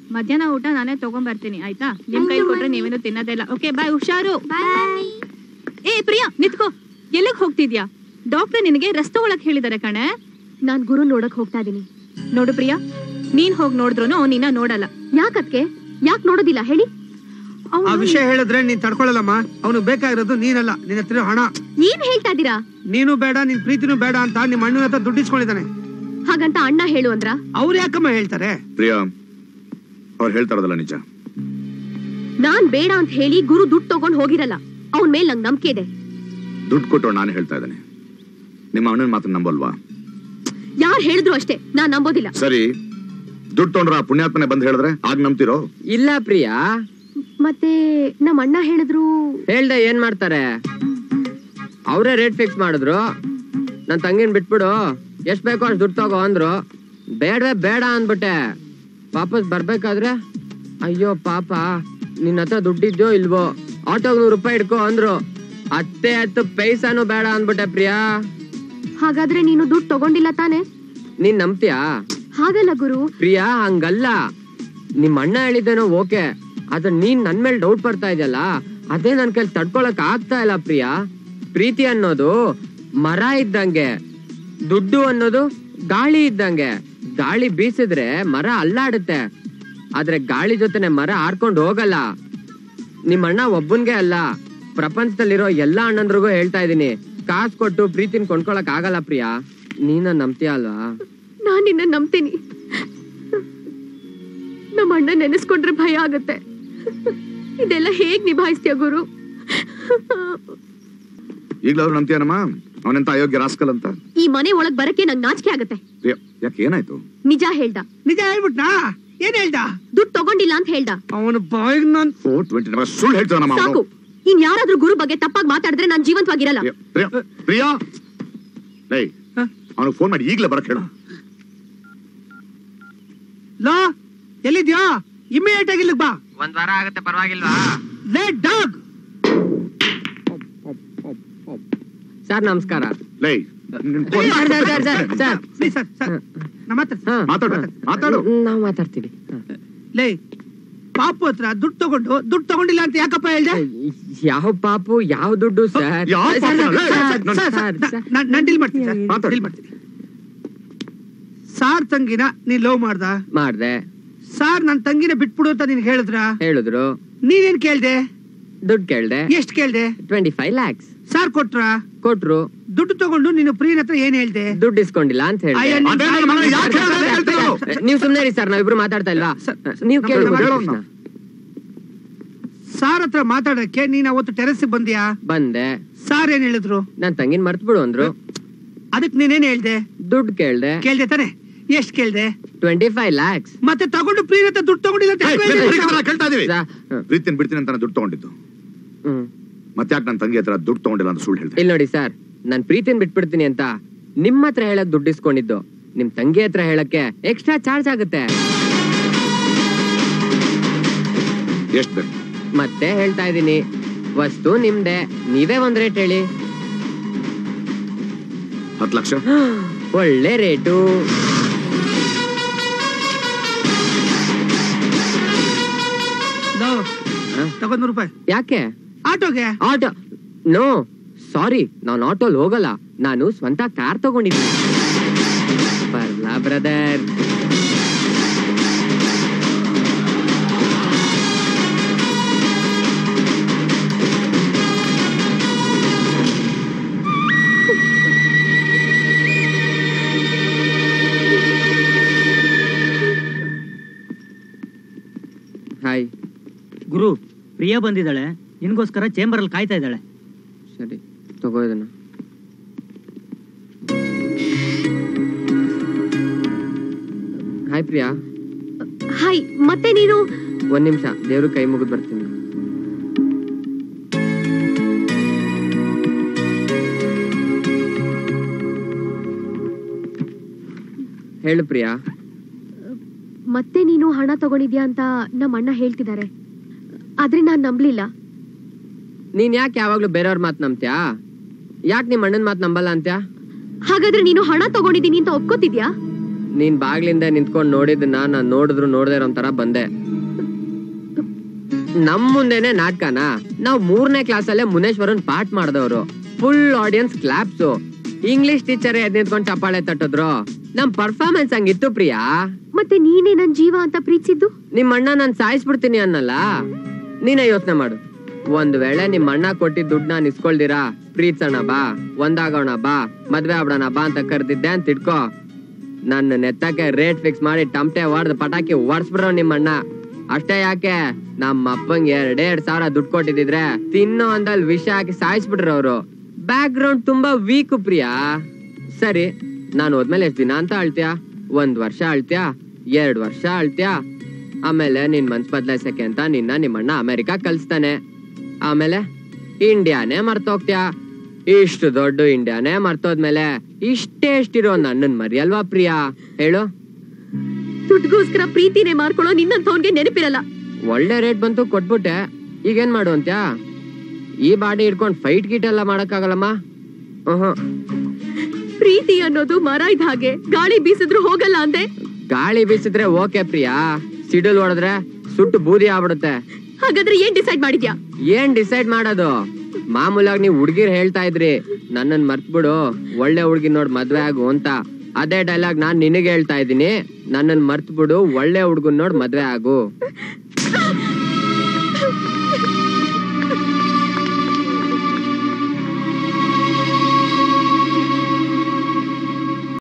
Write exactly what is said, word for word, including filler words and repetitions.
ಮಧ್ಯಾಹ್ನ ಊಟ ನಾನೇ ತಗೊಂಡ್ ಬರ್ತೀನಿ ಆಯ್ತಾ? ನಿಮ್ ಕೈ ಕೊಟ್ರೆ ನೀವೇನು ತಿನ್ನೋದೇ ಇಲ್ಲ. ಓಕೆ ಬಾಯ್, ಹುಷಾರು. ಏ ಪ್ರಿಯಾ ನಿತ್ಕೋ, ಎಲ್ಲಿಗೆ ಹೋಗ್ತಿದ್ಯಾ? ಡಾಕ್ಟರ್ ನಿನಗೆ ರಸ್ ತಗೊಳಕ್ ಹೇಳಿದಾರೆ ಕಣೆ. ನಾನ್ ಗುರು ನೋಡಕ್ ಹೋಗ್ತಾ ಇದೀನಿ. ನೋಡು ಪ್ರಿಯಾ, ನೀನ್ ಹೋಗ್ ನೋಡಿದ್ರು ನಿನ್ನ ನೋಡಲ್ಲ. ಯಾಕಕ್ಕೆ? ಯಾಕೆ ನೋಡೋದಿಲ್ಲ ಹೇಳಿ? ಆ ವಿಷಯ ಹೇಳಿದ್ರೆ ನೀನ್ ತಡ್ಕೊಳ್ಳಲ್ಲಮ್ಮ. ಅವನು ಬೇಕಾಗಿರೋದು ನೀನಲ್ಲ, ನಿನ್ನ ಹತ್ರ ಹಣ. ಏನ್ ಹೇಳ್ತಾ ಇದೀರಾ? ನೀನು ಬೇಡ, ನಿನ್ ಪ್ರೀತಿನೂ ಬೇಡ ಅಂತ ನಿಮ್ ಅಣ್ಣನ ಹತ್ರ ದುಡ್ಡಿಸ್ಕೊಂಡಿದ್ದಾನೆ. ಹಾಗಂತ ಅಣ್ಣ ಹೇಳು ಅಂದ್ರ? ಅವ್ರು ಯಾಕಮ್ಮ ಹೇಳ್ತಾರೆ? ಪ್ರಿಯಾ, ಅವ್ರು ಹೇಳ್ತಾ ಇರೋದಲ್ಲ ನಿಜ. ನಾನ್ ಬೇಡ ಅಂತ ಹೇಳಿ ಗುರು ದುಡ್ಡು ತಗೊಂಡ್ ಹೋಗಿರಲ್ಲ. ಅವನ್ ಮೇಲೆ ನಂಗೆ ನಂಬಿಕೆ ಇದೆ. ದುಡ್ಡು ಕೊಟ್ಟು ನಾನು ಹೇಳ್ತಾ ಇದ್ದಾನೆ, ನಿಮ್ಮ ಅಣ್ಣನ ಮಾತನ್ನ ನಂಬಲ್ವಾ? ಯಾರು ಹೇಳಿದ್ರು ಅಷ್ಟೇ, ನಾನ್ ನಂಬೋದಿಲ್ಲ. ಸರಿ, ದುಡ್ಡು ತೊಗೊಂಡ್ರ ಪುಣ್ಯಾತ್ಮನೆ ಬಂದ್ ಹೇಳಿದ್ರೆ ಆಗ ನಂಬ್ತಿರೋ? ಇಲ್ಲ ಪ್ರಿಯಾ. ಮತ್ತೆ ನಮ್ಮ ಅಣ್ಣ ಹೇಳಿದ್ರು. ಹೇಳ್ದೆ ಏನ್ ಮಾಡ್ತಾರೆ? ಅವರೇ ರೇಟ್ ಫಿಕ್ಸ್ ಮಾಡಿದ್ರು. ನನ್ ತಂಗಿನ ಬಿಟ್ಬಿಡು, ಎಷ್ಟ್ ಬೇಕೋ ಅಷ್ಟು ದುಡ್ಡು ತಗೋ ಅಂದ್ರು. ಬೇಡವೇ ಬೇಡ ಅಂದ್ಬಿಟ್ಟೆ. ವಾಪಸ್ ಬರ್ಬೇಕಾದ್ರೆ ಅಯ್ಯೋ ಪಾಪ ನಿನ್ನ ಹತ್ರ ದುಡ್ಡಿದ್ಯೋ ಇಲ್ವೋ, ಆಟೋಗ್ ನೂರು ರೂಪಾಯಿ ಇಡ್ಕೋ ಅಂದ್ರು. ಹತ್ತೇ ಹತ್ತು ಪೈಸಾನು ಬೇಡ ಅಂದ್ಬಿಟ್ಟೆ ಪ್ರಿಯಾ. ಹಾಗಾದ್ರೆ ನೀನು ದುಡ್ಡು ತಗೊಂಡಿಲ್ಲ ತಾನೆ? ನೀನ್ ನಂಬ್ತೀಯಾ? ಹಾಗಲ್ಲ ಗುರು. ಪ್ರಿಯಾ ಹಂಗಲ್ಲ. ನಿಮ್ ಅಣ್ಣ ಹೇಳಿದ್ದೇನೋ ಓಕೆ, ಆದ್ರೆ ನೀನ್ ನನ್ ಮೇಲೆ ಡೌಟ್ ಬರ್ತಾ ಇದೆಯಲ್ಲ, ಅದೇ ನನ್ ಕೈಲಿ ತಡ್ಕೊಳಕ್ ಆಗ್ತಾ ಇಲ್ಲ ಪ್ರಿಯಾ. ಪ್ರೀತಿ ಅನ್ನೋದು ಮರ ಇದ್ದಂಗೆ, ದುಡ್ಡು ಅನ್ನೋದು ಗಾಳಿ ಇದ್ದಂಗೆ. ಗಾಳಿ ಬೀಸಿದ್ರೆ ಮರ ಅಲ್ಲಾಡುತ್ತೆ, ಆದ್ರೆ ಗಾಳಿ ಜೊತೆನೆ ಮರ ಆಡ್ಕೊಂಡು ಹೋಗಲ್ಲ. ನಿಮ್ ಅಣ್ಣ ಒಬ್ಬನ್ಗೆ ಅಲ್ಲ, ಪ್ರಪಂಚದಲ್ಲಿರೋ ಎಲ್ಲಾ ಅಣ್ಣಂದ್ರಿಗೂ ಹೇಳ್ತಾ ಇದೀನಿ, ಕಾಸು ಕೊಟ್ಟು ಪ್ರೀತಿನ ಕೊಂಡ್ಕೊಳಕ್ ಆಗಲ್ಲ ಪ್ರಿಯಾ. ನೀನ ನಂಬ್ತೀಯ ಅಲ್ವಾ? ನಾನ್ ನಿನ್ನ ನಂಬ್ತೀನಿ. ನಮ್ಮ ಅಣ್ಣ ನೆನೆಸ್ಕೊಂಡ್ರೆ ಭಯ ಆಗತ್ತೆ. ಇದೆಲ್ಲ ಹೇಗ್ ನಿಭಾಯಿಸ್ತೀಯ ಗುರು? ಈಗ್ಲಾದ್ರು ನಂಬ್ತೀಯನಮ್ಮ ಅವನೆಂತ ಅಯೋಗ್ಯ ರಾಸ್ಕಲ್ ಅಂತ? ಈ ಮನೆ ಒಳಗ್ ಬರಕ್ಕೆ ನಂಗೆ ನಾಚಿಕೆ ಆಗತ್ತೆ. ಯಾಕೆ, ಏನಾಯ್ತು? ನಿಜ ಹೇಳ್ದ. ನಿಜ ಹೇಳ್ಬಿಟ್ನಾ? ಏನ್ ಹೇಳ್ದ? ದುಡ್ಡು ತಗೊಂಡಿಲ್ಲ ಅಂತ ಹೇಳ್ದ. ಅವನು ಬಾಯಿಗೆ ನಾನ್ ಸುಳ್ಳು ಹೇಳ್ತಾನಮ್ಮ. ಸಾಕು, ಇನ್ ಯಾರಾದ್ರೂ ಗುರು ಬಗ್ಗೆ ತಪ್ಪಾಗಿ ಮಾತಾಡಿದ್ರೆ ನಾನ್ ಜೀವಂತವಾಗಿರಲ್ಲ. ಪ್ರಿಯಾ, ಅವನು ಫೋನ್ ಮಾಡಿ ಈಗ್ಲೇ ಬರಕ್ ಹೇಳು. ಲೋ, ಎಲ್ಲಿದ್ಯಾ? ಇಮಿಡಿಯೇಟ್ ಆಗಿ ಇಲ್ಲಿಗೆ ಬಾ. ಒಂದ್ ವಾರ ಆಗತ್ತೆ, ಪರವಾಗಿಲ್ವಾ? Let dog. ಸರ್ ನಮಸ್ಕಾರ. ಲೈ ಮಾತಾಡು. ನಾವ್ ಮಾತಾಡ್ತೀವಿ. ಲೇ, ಪಾಪು ಹತ್ರ ದುಡ್ಡು ತಗೊಂಡು ದುಡ್ಡು ತಗೊಂಡಿಲ್ಲ ಅಂತ ಯಾಕಪ್ಪ ಹೇಳ್ದೆ? ಯಾವ ಪಾಪು, ಯಾವ ದುಡ್ಡು ಸರ್? ನಾನು ಡೀಲ್ ಮಾಡ್ತೀನಿ. ಸಾರ್ ತಂಗಿನ ನೀನ್ ಲವ್ ಮಾಡ್ದ? ಮಾಡ್ದೆ. ಸಾರ್ ನನ್ ತಂಗಿನ ಬಿಟ್ಬಿಡು ಅಂತ ನೀನ್ ಹೇಳಿದ್ರ? ಹೇಳಿದ್ರು. ನೀನೇನ್ ಕೇಳ್ದೆ? ದುಡ್ಡು ಕೇಳ್ದೆ. ಎಷ್ಟ್ ಕೇಳ್ದೆ? Twenty five lakhs. ಸಾರ್ ಕೊಟ್ರ? ಕೊಟ್ರು. ದುಡ್ಡು ತಗೊಂಡು ನೀನು ಪ್ರಿಯನ ಹತ್ರ ಏನ್ ಹೇಳ್ದೆ? ದುಡ್ಡು ಇಸ್ಕೊಂಡಿಲ್ಲ ಅಂತ ಹೇಳಿ. ನೀವು ಸುಮ್ನೆ ರೀ ಸರ್, ನಾವಿಬ್ರು ಮಾತಾಡ್ತಾ ಇಲ್ವಾ? ನೀವು ಕೇಳಿ. ಸಾರ್ ಹತ್ರ ಮಾತಾಡಕ್ಕೆ ನೀನ್ ಅವತ್ತು ಟೆರೆಸ್ ಬಂದ್ಯಾ? ಬಂದೆ. ಸಾರ್ ಏನ್ ಹೇಳಿದ್ರು? ನನ್ ತಂಗಿನ ಮರ್ತ್ ಬಿಡು ಅಂದ್ರು. ಅದಕ್ ನೀನೇನ್ ಹೇಳ್ದೆ? ದುಡ್ಡು ಕೇಳ್ದೆ. ಕೇಳ್ದೆ ತಾನೆ? ಎಷ್ಟ್ ಕೇಳ್ದೆ? Twenty five lakhs. ಮತ್ತೆ ತಗೊಂಡು ಪ್ರಿಯನ ಹತ್ರ ದುಡ್ಡು ತಗೊಂಡಿಲ್ಲ ಕೇಳ್ತಾ ಇದೀವಿ. ಪ್ರೀತಿನ ಬಿಡ್ತೀನಿ ಅಂತ ದುಡ್ಡು ತಗೊಂಡಿದ್ದು. ಮತ್ತೆ ಯಾಕೆ ನನ್ನ ತಂಗಿ ಹತ್ರ ದುಡ್ಡು ತಗೊಂಡಿಲ್ಲ ಅಂತ ಸುಳ್ಳು ಹೇಳ್ದೆ? ಇಲ್ಲಿ ನೋಡಿ ಸರ್, ನಾನ್ ಪ್ರೀತಿನ ಬಿಟ್ಬಿಡ್ತೀನಿ ಅಂತ ನಿಮ್ ಹತ್ರ ಹೇಳಕ್ ದುಡ್ಡು ಇಸ್ಕೊಂಡಿದ್ದು. ನಿಮ್ ತಂಗಿ ಹತ್ರ ಹೇಳಕ್ಕೆ ಎಕ್ಸ್ಟ್ರಾ ಚಾರ್ಜ್ ಆಗುತ್ತೆ. ಎಷ್ಟು ಬೇಕು? ಮತ್ತೆ ಹೇಳ್ತಾ ಇದೀನಿ, ವಸ್ತು ನಿಮ್ದೆ, ನೀವೇ ಒಂದ್ ರೇಟ್ ಹೇಳಿ. ಹತ್ತು ಲಕ್ಷ. ಒಳ್ಳೆ ರೇಟು. ತಗೊಂಡ್ ನೂರು ರೂಪಾಯಿ. ಯಾಕೆ? ಆಟೋಗೆ. ಆಟೋ? ನೋ ಸಾರಿ, ನಾನು ಆಟೋಲ್ ಹೋಗಲ್ಲ. ನಾನು ಸ್ವಂತ ಕಾರ್ ತಗೊಂಡಿದ್ದೀನಿ. ಬರ್ಲಾ ಬ್ರದರ್? ಹಾಯ್ ಗುರು, ಪ್ರಿಯಾ ಬಂದಿದ್ದಾಳೆ, ನಿನ್ಗೋಸ್ಕರ ಚೇಂಬರ್ ಅಲ್ಲಿ ಕಾಯ್ತಾ ಇದ್ದಾಳೆ. ಸರಿ, ತಗೋ ಇದನ್ನ. ಹಾಯ್ ಪ್ರಿಯಾ. ಹಾಯ್. ಮತ್ತೆ ನೀನು? ಒಂದ್ ನಿಮಿಷ, ದೇವ್ರ ಕೈ ಮುಗಿದ್ ಬರ್ತೀನಿ. ಹೇಳು ಪ್ರಿಯಾ. ಮತ್ತೆ ನೀನು ಹಣ ತಗೊಂಡಿದ್ಯಾ ಅಂತ ನಮ್ಮ ಅಣ್ಣ ಹೇಳ್ತಿದ್ದಾರೆ, ಆದ್ರೆ ನಾನ್ ನಂಬ್ಲಿಲ್ಲ. ನೀನ್ ಯಾಕೆ ಯಾವಾಗ್ಲೂ ಬೇರೆಯವ್ರ ಮಾತ್ ನಂಬ್ತ್ಯಾ? ಯಾಕೆ ನಿಮ್ ಅಣ್ಣನ್ ಮಾತ್ ನಂಬಲ್ಲ ಅಂತ್ಯಾ? ಹಾಗಾದ್ರೆ ನೀನು ಹಣ ತಗೊಂಡಿದ್ದೀನಿ ಅಂತ ಒಪ್ಕೋತಿದ್ಯಾ? ನೀನ್ ಬಾಗ್ಲಿಂದ ನಿಂತ್ಕೊಂಡ್ ನೋಡಿದ್ದನ್ನ ನಾನ್ ನೋಡಿದ್ರು ನೋಡ್ದೇ ಇರೋ ತರ ಬಂದೆ. ನಮ್ ಮುಂದೆನೆ ನಾಟಕನ ನಾವ್ ಮೂರನೇ ಕ್ಲಾಸ್ ಅಲ್ಲೇ ಮುನೇಶ್ವರನ್ ಪಾಠ ಮಾಡ್ದವ್ರು. Full audience claps. English teacher ಎದ್ ನಿಂತ್ಕೊಂಡ್ ಚಪ್ಪಾಳೆ ತಟ್ಟಿದ್ರು. ನಮ್ ಪರ್ಫಾರ್ಮೆನ್ಸ್ ಹಂಗಿತ್ತು ಪ್ರಿಯಾ. ಮತ್ತೆ ನೀನೇ ನನ್ ಜೀವ ಅಂತ ಪ್ರೀತಿಸಿದ್ದು? ನಿಮ್ ಅಣ್ಣ ನಾನ್ ಸಾಯಿಸ್ಬಿಡ್ತೀನಿ ಅನ್ನಲ್ಲ. ನೀನೇ ಯೋಚನೆ ಮಾಡು. ಒಂದ್ ವೇಳೆ ನಿಮ್ ಅಣ್ಣ ಕೊಟ್ಟಿದ್ ದುಡ್ಡು ನಾನ್ ಇಸ್ಕೊಳ್ದಿರಾ ಪ್ರೀತ್ಸೋಣ ಬಾ, ಒಂದಾಗೋಣ ಬಾ, ಮದ್ವೆ ಆಗ್ಬಿಡೋಣ ಬಾ ಅಂತ ಕರ್ದಿದ್ದೆ ಅಂತ ಇಟ್ಕೋ. ನನ್ನ ನೆತ್ತಕ್ಕೆ ರೇಟ್ ಫಿಕ್ಸ್ ಮಾಡಿ ಟಮಟೆ ಹೊಡ್ದು ಪಟಾಕಿ ಹೊಡ್ಸ್ಬಿಡ್ರೋ ನಿಮ್ ಅಣ್ಣ. ಅಷ್ಟೇ ಯಾಕೆ, ನಮ್ಮ ಅಪ್ಪಂಗೆ ಎರಡ್ ಎರಡ್ ಸಾವಿರ ದುಡ್ಡು ಕೊಟ್ಟಿದ್ರೆ ತಿನ್ನೋ ಅಂದಲ್ಲಿ ವಿಷ ಹಾಕಿ ಸಾಯಿಸ್ಬಿಟ್ರು ಅವ್ರು. ಬ್ಯಾಕ್ ಗ್ರೌಂಡ್ ತುಂಬಾ ವೀಕ್ ಪ್ರಿಯಾ. ಸರಿ, ನಾನು ಹೋದ್ಮೇಲೆ ಎಷ್ಟ್ ದಿನ ಅಂತ ಅಳ್ತ್ಯಾ? ಒಂದ್ ವರ್ಷ ಅಳ್ತ್ಯಾ? ಎರಡ್ ವರ್ಷ ಅಳ್ತ್ಯಾ? ಆಮೇಲೆ ನಿನ್ ಮನ್ಸ್ ಬದ್ಲಾಯ್ಸಕ್ಕೆ ಅಂತ ನಿನ್ನ ನಿಮ್ಮಣ್ಣ ಅಮೆರಿಕಾ ಕಲ್ಸ್ತಾನೆ. ಆಮೇಲೆ ಇಂಡಿಯಾನೇ ಮರ್ತೋಗ್ತ್ಯಾ. ಇಷ್ಟು ದೊಡ್ಡ ಇಂಡಿಯಾನೇ ಮರ್ತೋದ್ಮೇಲೆ ಇಷ್ಟೇ ಎಷ್ಟಿರೋ ನನ್ನನ್ ಮರಿಯಲ್ವಾ ಪ್ರಿಯಾ ಹೇಳು? ದುಡ್ಗೋಸ್ಕರ ಪ್ರೀತಿನೇ ಮಾಡ್ಕೊಳ್ಳೋ ನಿನ್ನಂತವನ್ಗೆ ನೆನಪಿರಲ್ಲ. ಒಳ್ಳೆ ರೇಟ್ ಬಂತು ಕೊಟ್ಬಿಟ್ಟೆ, ಈಗೇನ್ ಮಾಡು ಅಂತ್ಯಾ? ಈ ಬಾಡಿ ಹಿಡ್ಕೊಂಡ್ ಫೈಟ್ ಗೀಟ್ ಎಲ್ಲ ಮಾಡಕ್ಕಾಗಲ್ಲಮ್ಮ. ಪ್ರೀತಿ ಅನ್ನೋದು ಮರ ಇದ್ದ ಹಾಗೆ, ಗಾಳಿ ಬೀಸಿದ್ರು ಹೋಗಲ್ಲ ಅಂದೆ. ಗಾಳಿ ಬೀಸಿದ್ರೆ ಓಕೆ ಪ್ರಿಯಾ, ಸಿಡಿಲ್ ಹೊಡೆದ್ರೆ ಸುಟ್ಟು ಬೂದಿ ಆಗ್ಬಿಡುತ್ತೆ. ಹಾಗಾದ್ರೆ ಏನ್ ಡಿಸೈಡ್ ಮಾಡಿದ್ಯಾ? ಏನ್ ಡಿಸೈಡ್ ಮಾಡೋದು? ಮಾಮೂಲಾಗಿ ನೀವ್ ಹುಡ್ಗಿರ್ ಹೇಳ್ತಾ ಇದ್ರಿ ನನ್ನನ್ ಮರ್ತ್ಬಿಡು, ಒಳ್ಳೆ ಹುಡ್ಗಿ ನೋಡ್ ಮದ್ವೆ ಆಗು ಅಂತ. ಅದೇ ಡೈಲಾಗ್ ನಾನ್ ನಿನಗೆ ಹೇಳ್ತಾ ಇದ್ದೀನಿ, ನನ್ನನ್ ಮರ್ತ್ಬಿಡು, ಒಳ್ಳೆ ಹುಡ್ಗನ್ ನೋಡ್ ಮದ್ವೆ ಆಗು.